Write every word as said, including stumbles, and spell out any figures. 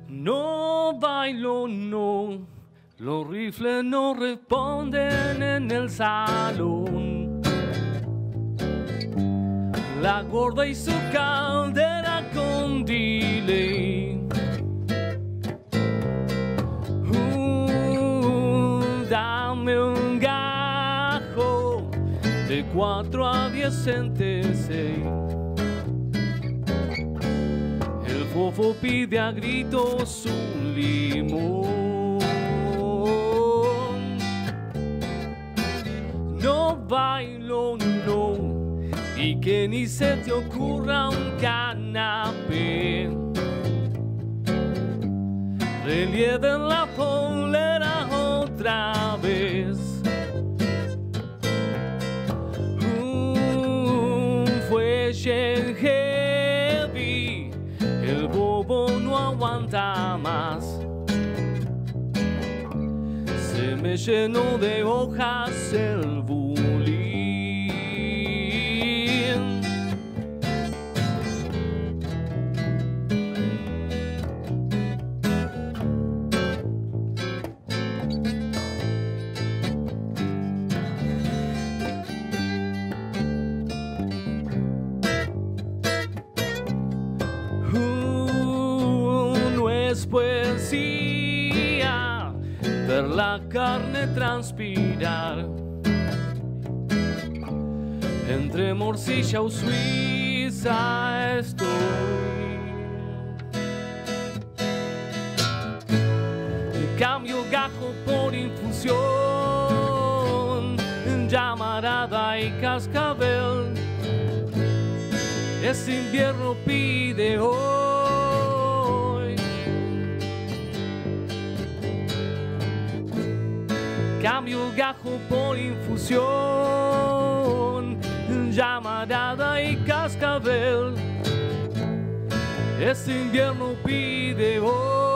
No bailo, no. Los rifles no responden en el salón. La gorda y su caldera con delay. Uh, dame un gajo de cuatro a diez centes. El fofo pide a gritos un limón. No bailo, no. Y que ni se te ocurra un canapé. Relieve en la polera otra vez. Uh, fue heavy. El bobo no aguanta más. Se me llenó de hojas el bullying. Poesía, ver la carne transpirar. Entre morcilla o Suiza estoy. Cambio gajo por infusión, llamarada y cascabel. Este invierno pide hoy. Cambio gajo por infusión, llamarada y cascabel. Este invierno pide hoy.